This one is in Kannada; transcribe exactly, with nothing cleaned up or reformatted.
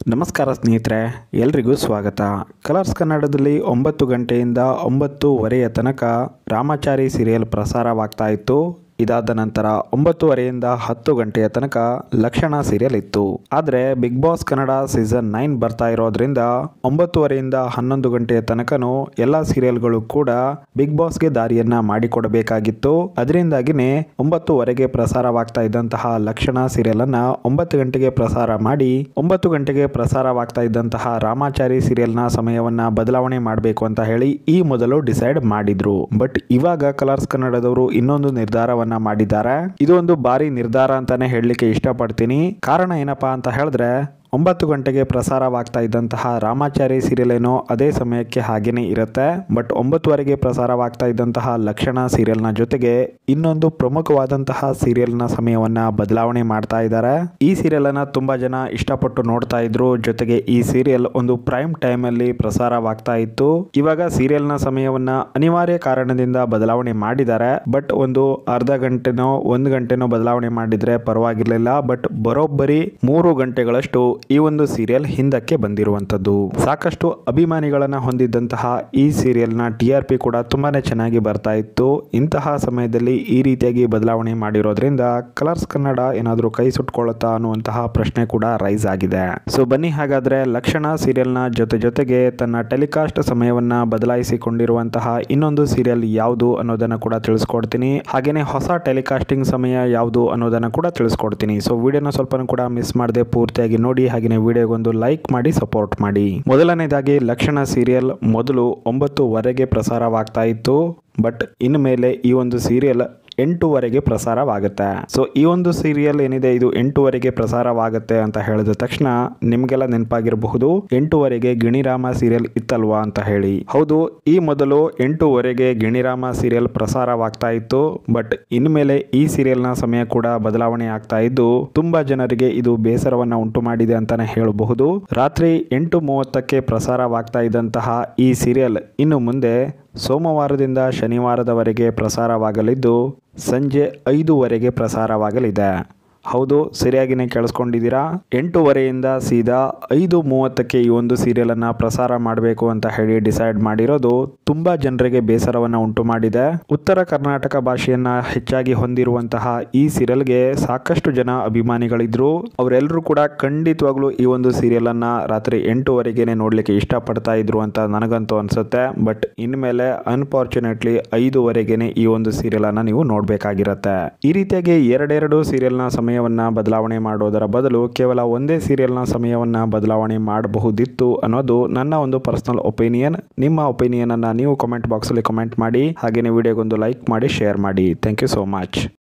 ನಮಸ್ಕಾರ ಸ್ನೇಹಿತರೆ, ಎಲ್ರಿಗೂ ಸ್ವಾಗತ. ಕಲರ್ಸ್ ಕನ್ನಡದಲ್ಲಿ ಒಂಬತ್ತು ಗಂಟೆಯಿಂದ ಒಂಬತ್ತುವರೆಯ ತನಕ ರಾಮಾಚಾರಿ ಸೀರಿಯಲ್ ಪ್ರಸಾರವಾಗ್ತಾ ಇತ್ತು. ಇದಾದ ನಂತರ ಒಂಬತ್ತುವರೆಯಿಂದ ಹತ್ತು ಗಂಟೆಯ ತನಕ ಲಕ್ಷಣ ಸೀರಿಯಲ್ ಇತ್ತು. ಆದರೆ Bigg Boss Kannada season nine ಬರ್ತಾ ಇರೋದ್ರಿಂದ ಒಂಬತ್ತುವರೆಯಿಂದ ಹನ್ನೊಂದು ಗಂಟೆಯ ತನಕನೂ ಎಲ್ಲ ಸೀರಿಯಲ್ಗಳು ಕೂಡ ಬಿಗ್ ಬಾಸ್ಗೆ ದಾರಿಯನ್ನ ಮಾಡಿಕೊಡಬೇಕಾಗಿತ್ತು. ಅದರಿಂದಾಗಿನೇ ಒಂಬತ್ತುವರೆಗೆ ಪ್ರಸಾರವಾಗ್ತಾ ಇದ್ದಂತಹ ಲಕ್ಷಣ ಸೀರಿಯಲ್ ಅನ್ನ ಒಂಬತ್ತು ಗಂಟೆಗೆ ಪ್ರಸಾರ ಮಾಡಿ ಒಂಬತ್ತು ಗಂಟೆಗೆ ಪ್ರಸಾರವಾಗ್ತಾ ಇದ್ದಂತಹ ರಾಮಾಚಾರಿ ಸೀರಿಯಲ್ನ ಸಮಯವನ್ನ ಬದಲಾವಣೆ ಮಾಡಬೇಕು ಅಂತ ಹೇಳಿ ಈ ಮೊದಲು ಡಿಸೈಡ್ ಮಾಡಿದ್ರು. ಬಟ್ ಇವಾಗ ಕಲರ್ಸ್ ಕನ್ನಡದವರು ಇನ್ನೊಂದು ನಿರ್ಧಾರವನ್ನ ಮಾಡಿದ್ದಾರೆ. ಇದು ಒಂದು ಭಾರಿ ನಿರ್ಧಾರ ಅಂತಾನೆ ಹೇಳಲಿಕ್ಕೆ ಇಷ್ಟಪಡ್ತೀನಿ. ಕಾರಣ ಏನಪ್ಪಾ ಅಂತ ಹೇಳಿದ್ರೆ, ಒಂಬತ್ತು ಗಂಟೆಗೆ ಪ್ರಸಾರವಾಗ್ತಾ ಇದ್ದಂತಹ ರಾಮಾಚಾರಿ ಸೀರಿಯಲ್ ಏನೋ ಅದೇ ಸಮಯಕ್ಕೆ ಹಾಗೇನೆ ಇರುತ್ತೆ. ಬಟ್ ಒಂಬತ್ತುವರೆಗೆ ಪ್ರಸಾರವಾಗ್ತಾ ಇದ್ದಂತಹ ಲಕ್ಷಣ ಸೀರಿಯಲ್ನ ಜೊತೆಗೆ ಇನ್ನೊಂದು ಪ್ರಮುಖವಾದಂತಹ ಸೀರಿಯಲ್ನ ಸಮಯವನ್ನ ಬದಲಾವಣೆ ಮಾಡ್ತಾ ಇದ್ದಾರೆ. ಈ ಸೀರಿಯಲ್ ಅನ್ನ ತುಂಬಾ ಜನ ಇಷ್ಟಪಟ್ಟು ನೋಡ್ತಾ ಇದ್ರು. ಜೊತೆಗೆ ಈ ಸೀರಿಯಲ್ ಒಂದು ಪ್ರೈಮ್ ಟೈಮ್ ಅಲ್ಲಿ ಪ್ರಸಾರವಾಗ್ತಾ ಇತ್ತು. ಇವಾಗ ಸೀರಿಯಲ್ನ ಸಮಯವನ್ನ ಅನಿವಾರ್ಯ ಕಾರಣದಿಂದ ಬದಲಾವಣೆ ಮಾಡಿದ್ದಾರೆ. ಬಟ್ ಒಂದು ಅರ್ಧ ಗಂಟೆನೋ ಒಂದು ಗಂಟೆನೋ ಬದಲಾವಣೆ ಮಾಡಿದ್ರೆ ಪರವಾಗಿರ್ಲಿಲ್ಲ. ಬಟ್ ಬರೋಬ್ಬರಿ ಮೂರು ಗಂಟೆಗಳಷ್ಟು ಈ ಒಂದು ಸೀರಿಯಲ್ ಹಿಂದಕ್ಕೆ ಬಂದಿರುವಂತದ್ದು. ಸಾಕಷ್ಟು ಅಭಿಮಾನಿಗಳನ್ನ ಹೊಂದಿದ್ದಂತಹ ಈ ಸೀರಿಯಲ್ ನ ಟಿ ಆರ್ ಪಿ ಕೂಡ ತುಂಬಾನೇ ಚೆನ್ನಾಗಿ ಬರ್ತಾ ಇತ್ತು. ಇಂತಹ ಸಮಯದಲ್ಲಿ ಈ ರೀತಿಯಾಗಿ ಬದಲಾವಣೆ ಮಾಡಿರೋದ್ರಿಂದ ಕಲರ್ಸ್ ಕನ್ನಡ ಏನಾದ್ರೂ ಕೈ ಸುಟ್ಕೊಳ್ಳುತ್ತಾ ಅನ್ನುವಂತಹ ಪ್ರಶ್ನೆ ಕೂಡ ರೈಸ್ ಆಗಿದೆ. ಸೊ ಬನ್ನಿ ಹಾಗಾದ್ರೆ ಲಕ್ಷಣ ಸೀರಿಯಲ್ ನ ಜೊತೆ ಜೊತೆಗೆ ತನ್ನ ಟೆಲಿಕಾಸ್ಟ್ ಸಮಯವನ್ನ ಬದಲಾಯಿಸಿಕೊಂಡಿರುವಂತಹ ಇನ್ನೊಂದು ಸೀರಿಯಲ್ ಯಾವುದು ಅನ್ನೋದನ್ನ ಕೂಡ ತಿಳಿಸ್ಕೊಡ್ತೀನಿ. ಹಾಗೇನೆ ಹೊಸ ಟೆಲಿಕಾಸ್ಟಿಂಗ್ ಸಮಯ ಯಾವುದು ಅನ್ನೋದನ್ನ ಕೂಡ ತಿಳಿಸ್ಕೊಡ್ತೀನಿ. ಸೊ ವಿಡಿಯೋನ ಸ್ವಲ್ಪ ಕೂಡ ಮಿಸ್ ಮಾಡದೆ ಪೂರ್ತಿಯಾಗಿ ನೋಡಿ. ಹಾಗೆ ವಿಡಿಯೋಗೊಂದು ಲೈಕ್ ಮಾಡಿ ಸಪೋರ್ಟ್ ಮಾಡಿ. ಮೊದಲನೇದಾಗಿ ಲಕ್ಷಣ ಸೀರಿಯಲ್ ಮೊದಲು ಒಂಬತ್ತುವರೆಗೆ ಪ್ರಸಾರವಾಗ್ತಾ ಇತ್ತು. ಬಟ್ ಇನ್ಮೇಲೆ ಈ ಒಂದು ಸೀರಿಯಲ್ ಎಂಟುವರೆಗೆ ಪ್ರಸಾರವಾಗುತ್ತೆ. ಸೊ ಈ ಒಂದು ಸೀರಿಯಲ್ ಏನಿದೆ ಇದು ಎಂಟುವರೆಗೆ ಪ್ರಸಾರವಾಗುತ್ತೆ ಅಂತ ಹೇಳಿದ ತಕ್ಷಣ ನಿಮ್ಗೆಲ್ಲ ನೆನಪಾಗಿರಬಹುದು, ಎಂಟುವರೆಗೆ ಗಿಣಿರಾಮ ಸೀರಿಯಲ್ ಇತ್ತಲ್ವಾ ಅಂತ ಹೇಳಿ. ಹೌದು, ಈ ಮೊದಲು ಎಂಟುವರೆಗೆ ಗಿಣಿರಾಮ ಸೀರಿಯಲ್ ಪ್ರಸಾರವಾಗ್ತಾ ಇತ್ತು. ಬಟ್ ಇನ್ಮೇಲೆ ಈ ಸೀರಿಯಲ್ ನ ಸಮಯ ಕೂಡ ಬದಲಾವಣೆ ಆಗ್ತಾ ಇದ್ದು ತುಂಬಾ ಜನರಿಗೆ ಇದು ಬೇಸರವನ್ನ ಉಂಟು ಮಾಡಿದೆ ಅಂತಾನೆ ಹೇಳಬಹುದು. ರಾತ್ರಿ ಎಂಟು ಮೂವತ್ತಕ್ಕೆ ಪ್ರಸಾರವಾಗ್ತಾ ಇದ್ದಂತಹ ಈ ಸೀರಿಯಲ್ ಇನ್ನು ಮುಂದೆ ಸೋಮವಾರದಿಂದ ಶನಿವಾರದವರೆಗೆ ಪ್ರಸಾರವಾಗಲಿದ್ದು ಸಂಜೆ ಐದುವರೆಗೆ ಪ್ರಸಾರವಾಗಲಿದೆ. ಹೌದು, ಸರಿಯಾಗಿನೇ ಕೇಳಿಸ್ಕೊಂಡಿದ್ದೀರಾ. ಎಂಟೂವರೆಯಿಂದ ಸೀದಾ ಐದು ಮೂವತ್ತಕ್ಕೆ ಈ ಒಂದು ಸೀರಿಯಲ್ ಅನ್ನ ಪ್ರಸಾರ ಮಾಡಬೇಕು ಅಂತ ಹೇಳಿ ಡಿಸೈಡ್ ಮಾಡಿರೋದು ತುಂಬಾ ಜನರಿಗೆ ಬೇಸರವನ್ನ ಉಂಟು ಮಾಡಿದೆ. ಉತ್ತರ ಕರ್ನಾಟಕ ಭಾಷೆಯನ್ನ ಹೆಚ್ಚಾಗಿ ಹೊಂದಿರುವಂತಹ ಈ ಸೀರಿಯಲ್ಗೆ ಸಾಕಷ್ಟು ಜನ ಅಭಿಮಾನಿಗಳಿದ್ರು. ಅವರೆಲ್ಲರೂ ಕೂಡ ಖಂಡಿತವಾಗ್ಲೂ ಈ ಒಂದು ಸೀರಿಯಲ್ ಅನ್ನ ರಾತ್ರಿ ಎಂಟುವರೆಗೆನೆ ನೋಡ್ಲಿಕ್ಕೆ ಇಷ್ಟಪಡ್ತಾ ಇದ್ರು ಅಂತ ನನಗಂತೂ ಅನ್ಸುತ್ತೆ. ಬಟ್ ಇನ್ಮೇಲೆ ಅನ್ಫಾರ್ಚುನೇಟ್ಲಿ ಐದುವರೆಗೆನೆ ಈ ಒಂದು ಸೀರಿಯಲ್ ಅನ್ನ ನೀವು ನೋಡ್ಬೇಕಾಗಿರತ್ತೆ. ಈ ರೀತಿಯಾಗಿ ಎರಡೆರಡು ಸೀರಿಯಲ್ ನ ಸಮಯ ಬದಲಾವಣೆ ಮಾಡೋದರ ಬದಲು ಕೇವಲ ಒಂದೇ ಸೀರಿಯಲ್ ನ ಸಮಯವನ್ನ ಬದಲಾವಣೆ ಮಾಡಬಹುದಿತ್ತು ಅನ್ನೋದು ನನ್ನ ಒಂದು ಪರ್ಸನಲ್ ಒಪಿನಿಯನ್. ನಿಮ್ಮ ಒಪಿನಿಯನ್ ಅನ್ನ ನೀವು ಕಾಮೆಂಟ್ ಬಾಕ್ಸ್ ಅಲ್ಲಿ ಕಾಮೆಂಟ್ ಮಾಡಿ. ಹಾಗೇನೇ ವಿಡಿಯೋಗೊಂದು ಲೈಕ್ ಮಾಡಿ, ಶೇರ್ ಮಾಡಿ. Thank you so much.